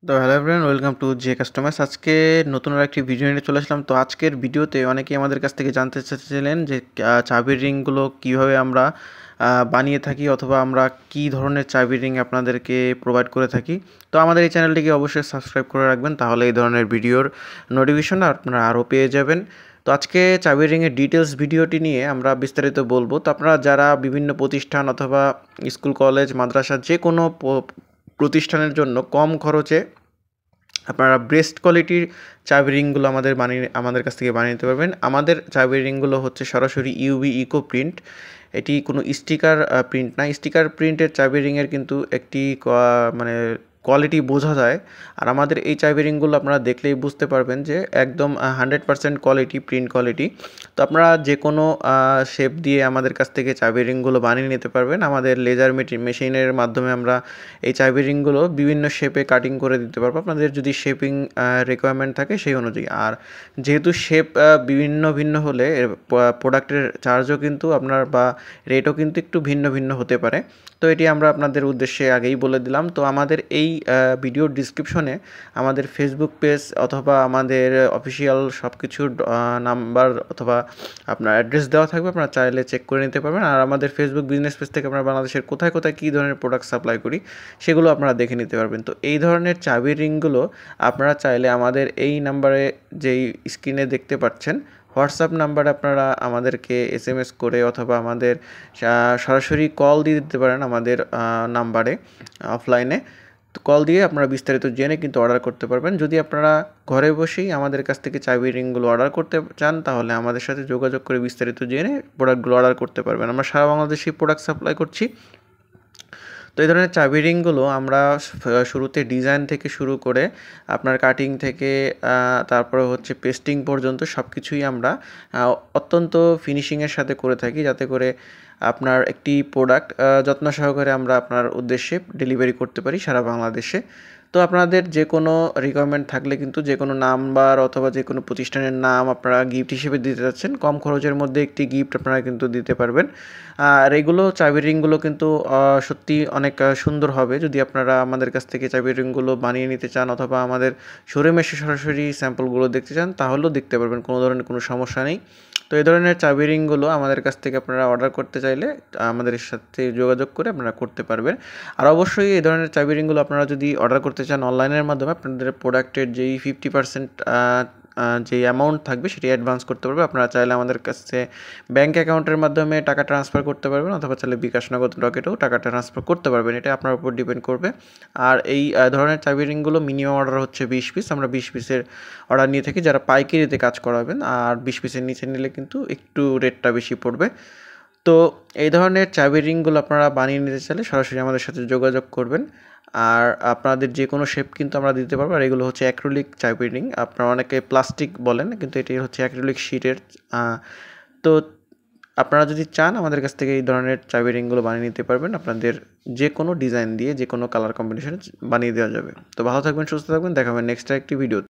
তো hello everyone, welcome to J customers. আজকে নতুন আরেকটি ভিডিও নিয়ে চলে আসলাম। তো আজকের ভিডিওতে অনেকেই আমাদের কাছ থেকে জানতে চাচ্ছিলেন যে চাবির রিংগুলো কীভাবে আমরা বানিয়ে থাকি, অথবা আমরা কী ধরনের চাবির রিং আপনাদেরকে প্রোভাইড করে থাকি। তো আমাদের এই চ্যানেলটিকে অবশ্যই সাবস্ক্রাইব করে রাখবেন, তাহলে এই ধরনের ভিডিওর নোটিফিকেশন আপনারা আরও পেয়ে যাবেন। তো আজকে চাবির রিংয়ের ডিটেলস ভিডিওটি নিয়ে আমরা বিস্তারিত বলবো। তো আপনারা যারা বিভিন্ন প্রতিষ্ঠান অথবা স্কুল, কলেজ, মাদ্রাসা যে কোনো প্রতিষ্ঠানের জন্য কম খরচে আপনারা বেস্ট কোয়ালিটির চাবি রিংগুলো আমাদের কাছ থেকে বানিয়ে নিতে পারবেন। আমাদের চাবি রিংগুলো হচ্ছে সরাসরি ইউভি ইকো প্রিন্ট। এটি কোনো স্টিকার প্রিন্ট না। স্টিকার প্রিন্টের চাবি রিংয়ের কিন্তু একটি মানে কোয়ালিটি বোঝা যায়। আর আমাদের এই চাবি রিংগুলো আপনারা দেখলেই বুঝতে পারবেন যে একদম 100% কোয়ালিটি, প্রিন্ট কোয়ালিটি। তো আপনারা যে কোনো শেপ দিয়ে আমাদের কাছ থেকে চাবি রিংগুলো বানিয়ে নিতে পারবেন। আমাদের লেজার মেশিনের মাধ্যমে আমরা এই চাবি রিংগুলো বিভিন্ন শেপে কাটিং করে দিতে পারবো, আপনাদের যদি শেপিং রিকোয়ারমেন্ট থাকে সেই অনুযায়ী। আর যেহেতু শেপ ভিন্ন হলে প্রোডাক্টের চার্জও কিন্তু আপনার বা রেটও কিন্তু একটু ভিন্ন ভিন্ন হতে পারে। তো এটি আমরা আপনাদের উদ্দেশ্যে আগেই বলে দিলাম। তো আমাদের এই ভিডিওর ডিসক্রিপশনে আমাদের ফেসবুক পেজ অথবা আমাদের অফিসিয়াল সব কিছুর নাম্বার অথবা আপনার অ্যাড্রেস দেওয়া থাকবে, আপনারা চাইলে চেক করে নিতে পারবেন। আর আমাদের ফেসবুক বিজনেস পেজ থেকে আমরা বাংলাদেশের কোথায় কোথায় কী ধরনের প্রোডাক্ট সাপ্লাই করি সেগুলো আপনারা দেখে নিতে পারবেন। তো এই ধরনের চাবির রিংগুলো আপনারা চাইলে আমাদের এই নাম্বারে, যেই স্ক্রিনে দেখতে পাচ্ছেন, হোয়াটসঅ্যাপ নাম্বারে আপনারা আমাদেরকে SMS করে অথবা আমাদের সরাসরি কল দিয়ে দিতে পারেন আমাদের নাম্বারে অফলাইনে। তো কল দিয়ে আপনারা বিস্তারিত জেনে কিন্তু অর্ডার করতে পারবেন। যদি আপনারা ঘরে বসেই আমাদের কাছ থেকে চাবি রিংগুলো অর্ডার করতে চান, তাহলে আমাদের সাথে যোগাযোগ করে বিস্তারিত জেনে প্রোডাক্টগুলো অর্ডার করতে পারবেন। আমরা সারা বাংলাদেশেই প্রোডাক্ট সাপ্লাই করছি। তো এই ধরনের চাবি রিংগুলো আমরা শুরুতে ডিজাইন থেকে শুরু করে আপনার কাটিং থেকে তারপরে হচ্ছে পেস্টিং পর্যন্ত সব কিছুই আমরা অত্যন্ত ফিনিশিংয়ের সাথে করে থাকি, যাতে করে আপনার একটি প্রোডাক্ট যত্ন সহকারে আমরা আপনার উদ্দেশ্যে ডেলিভারি করতে পারি সারা বাংলাদেশে। তো আপনাদের যে কোনো রিকোয়ারমেন্ট থাকলে কিন্তু যে কোনো নাম্বার অথবা যে কোনো প্রতিষ্ঠানের নাম আপনারা গিফট হিসেবে দিতে যাচ্ছেন, কম খরচের মধ্যে একটি গিফট আপনারা কিন্তু দিতে পারবেন। আর এগুলো চাবির রিংগুলো কিন্তু সত্যি অনেক সুন্দর হবে। যদি আপনারা আমাদের কাছ থেকে চাবির রিংগুলো বানিয়ে নিতে চান অথবা আমাদের শোরুমে এসে সরাসরি স্যাম্পলগুলো দেখতে চান, তাহলেও দেখতে পারবেন, কোনো ধরনের কোনো সমস্যা নেই। তো এই ধরনের চাবি রিংগুলো আমাদের কাছ থেকে আপনারা অর্ডার করতে চাইলে আমাদের সাথে যোগাযোগ করে আপনারা করতে পারবেন। আর অবশ্যই এই ধরনের চাবি রিংগুলো আপনারা যদি অর্ডার করতে চান অনলাইনের মাধ্যমে, আপনাদের প্রোডাক্টের যেই 50% যে অ্যামাউন্ট থাকবে সেটি অ্যাডভান্স করতে পারবে। আপনারা চাইলে আমাদের কাছে ব্যাঙ্ক অ্যাকাউন্টের মাধ্যমে টাকা ট্রান্সফার করতে পারবেন, অথবা চাইলে বিকাশ নগদ রকেটেও টাকা ট্রান্সফার করতে পারবেন। এটা আপনার উপর ডিপেন্ড করবে। আর এই ধরনের চাবি রিংগুলো মিনিমাম অর্ডার হচ্ছে 20 পিস। আমরা 20 পিসের অর্ডার নিয়ে থাকি যারা পাইকারিতে কাজ করাবেন, আর 20 পিসের নিচে নিলে কিন্তু একটু রেটটা বেশি পড়বে। তো এই ধরনের চাবি রিংগুলো আপনারা বানিয়ে নিতে চাইলে সরাসরি আমাদের সাথে যোগাযোগ করবেন। আর আপনাদের যে কোনো শেপ কিন্তু আমরা দিতে পারবো। আর এগুলো হচ্ছে অ্যাক্রিলিক চাবি রিং, আপনারা অনেকে প্লাস্টিক বলেন, কিন্তু এটি হচ্ছে অ্যাক্রিলিক শিটের। তো আপনারা যদি চান আমাদের কাছ থেকে এই ধরনের চাবি রিংগুলো বানিয়ে নিতে পারবেন। আপনাদের যে কোনো ডিজাইন দিয়ে যে কোনো কালার কম্বিনেশনে বানিয়ে দেওয়া যাবে। তো ভালো থাকবেন, সুস্থ থাকবেন, দেখা হবে নেক্সট একটি ভিডিও।